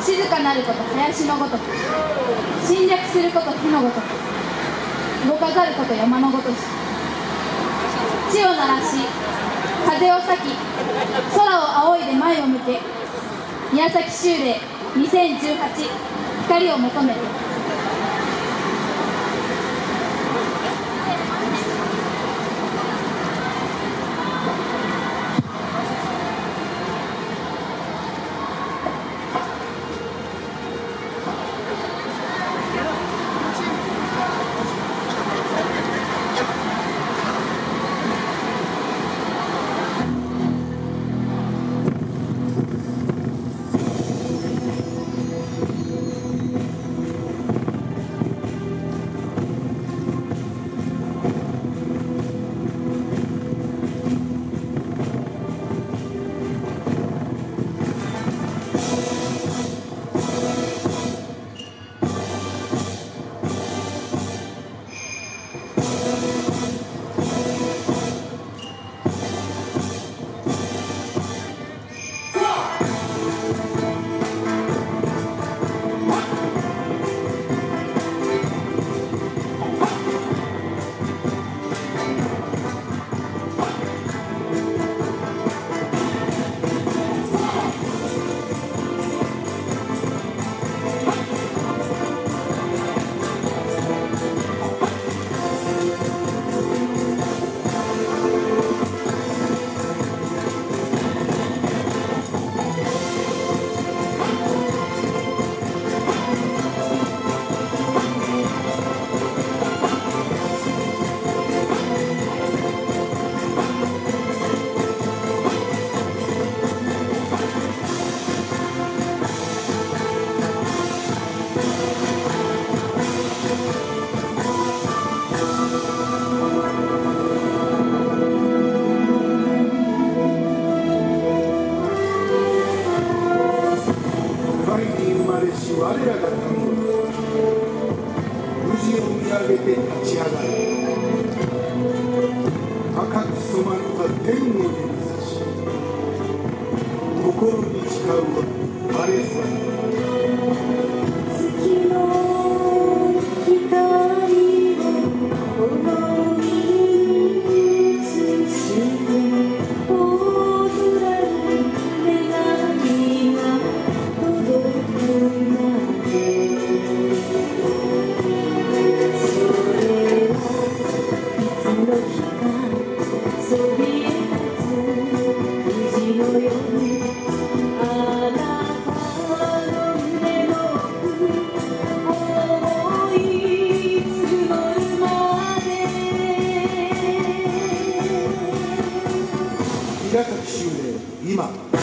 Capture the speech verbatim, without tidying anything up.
静かなること林のごとく、侵略すること火のごとく、動かざること山のごとし、地を鳴らし風を裂き空を仰いで前を向け、宮崎修礼にせんじゅうはち光を求めて。 我らが民は無事を見上げて立ち上がる。赤く染まった天を指さし、心に誓う晴れさ。 月の光を炎に映して大空に願いが届くまで、それはいつの日かそびえ立つ虹のように、あなたの目の奥思い募るまで。 宮崎修礼今